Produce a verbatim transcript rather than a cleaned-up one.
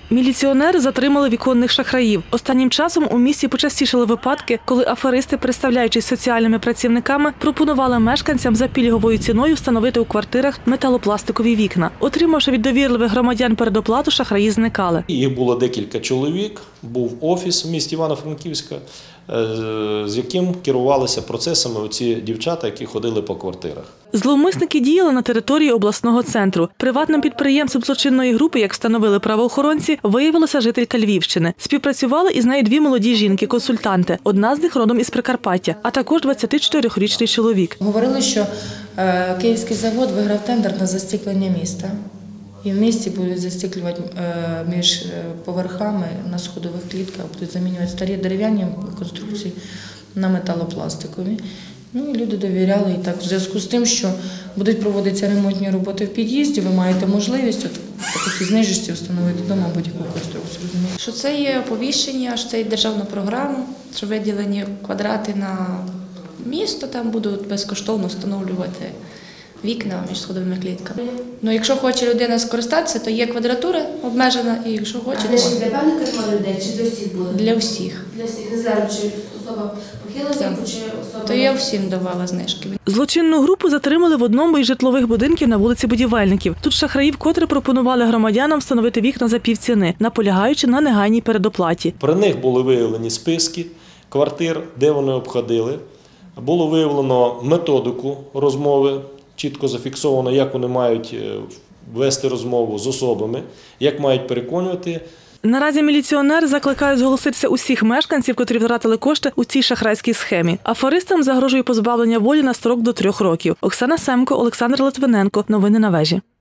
Міліціонери затримали віконних шахраїв. Останнім часом у місті почастішали випадки, коли аферисти, представляючись соціальними працівниками, пропонували мешканцям за пільговою ціною встановити у квартирах металопластикові вікна. Отримавши від довірливих громадян передоплату, шахраї зникали. Їх було декілька чоловік, був офіс в місті Івано-Франківська, з яким керувалися процесами оці дівчата, які ходили по квартирах. Зловмисники діяли на території обласного центру. Приватним підприємцем злочинної групи, як встановили правоохоронці, виявилася жителька Львівщини. Співпрацювали із нею дві молоді жінки-консультанти. Одна з них родом із Прикарпаття, а також двадцятичотирирічний чоловік. Говорили, що е, Київський завод виграв тендер на застіклення міста. І в місті будуть застіклювати е, між поверхами на сходових клітках, будуть замінювати старі дерев'яні конструкції на металопластикові. Ну і люди довіряли. І так, в зв'язку з тим, що будуть проводитися ремонтні роботи в під'їзді, ви маєте можливість от, по такій знижці встановити вдома будь-яку конструкцію. Що це є оповіщення, що це є державна програма, що виділені квадрати на місто, там будуть безкоштовно встановлювати вікна між сходовими клітками. Ну, якщо хоче людина скористатися, то є квадратура обмежена, і якщо хоче, то... А це для певних категорій людей чи для всіх було? Для всіх. Для всіх, не знаю, чи особа похилася, чи особа... То я всім давала знижки. Злочинну групу затримали в одному із житлових будинків на вулиці Будівельників. Тут шахраї вкотре пропонували громадянам встановити вікна за півціни, наполягаючи на негайній передоплаті. При них були виявлені списки квартир, де вони обходили. Було виявлено методику розмови, чітко зафіксовано, як вони мають вести розмову з особами, як мають переконувати. Наразі міліціонери закликають зголоситися усіх мешканців, котрі втратили кошти у цій шахрайській схемі. Аферистам загрожує позбавлення волі на строк до трьох років. Оксана Семко, Олександр Литвиненко. Новини на вежі.